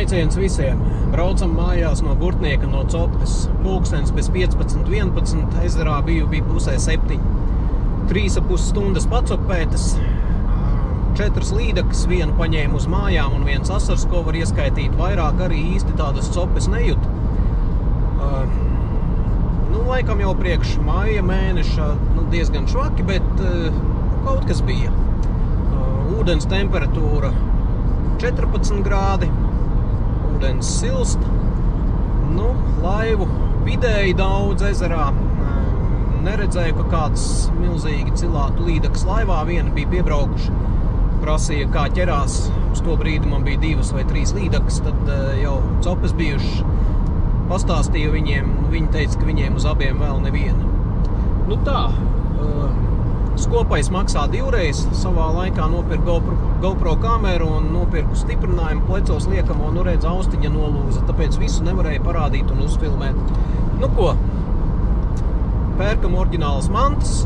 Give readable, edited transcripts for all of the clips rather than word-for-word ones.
Sveiciens visiem! Braucam mājās no Burtnieka, no Copes. Pulkstens bez 15:11, ezerā bija pusē 7. 3,5 stundas pacopētas, 4 līdakas, vienu paņēmu uz mājām un viens asars, ko var ieskaitīt. Vairāk arī īsti tādas copes nejūt. Laikam jau priekš maija mēneša diezgan švaki, bet kaut kas bija. Ūdens temperatūra 14 grādi, ūdens silst, laivu vidēji daudz ezerā. Neredzēju, ka kāds milzīgi cilātu līdakas laivā, viena bija piebraukuši, prasīja, kā ķerās. Uz to brīdi man bija 2 vai 3 līdakas, tad jau copes bijuši. Pastāstīju viņiem, viņi teica, ka viņiem uz abiem vēl neviena. Tā, skopais maksā 2 reizes, savā laikā nopirku GoPro kameru un nopirku stiprinājumu plecos liekamo, redz, austiņa nolūza, tāpēc visu nevarēja parādīt un uzfilmēt. Ko? Pērkam oriģinālas mantas,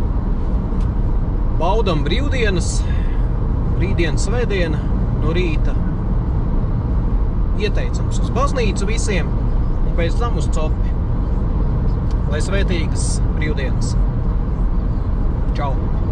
baudam brīvdienas, rītdiena, svētdiena, no rīta ieteicams uz baznīcu visiem, un pēc tam uz Copi. Lai svētīgas brīvdienas. Čau!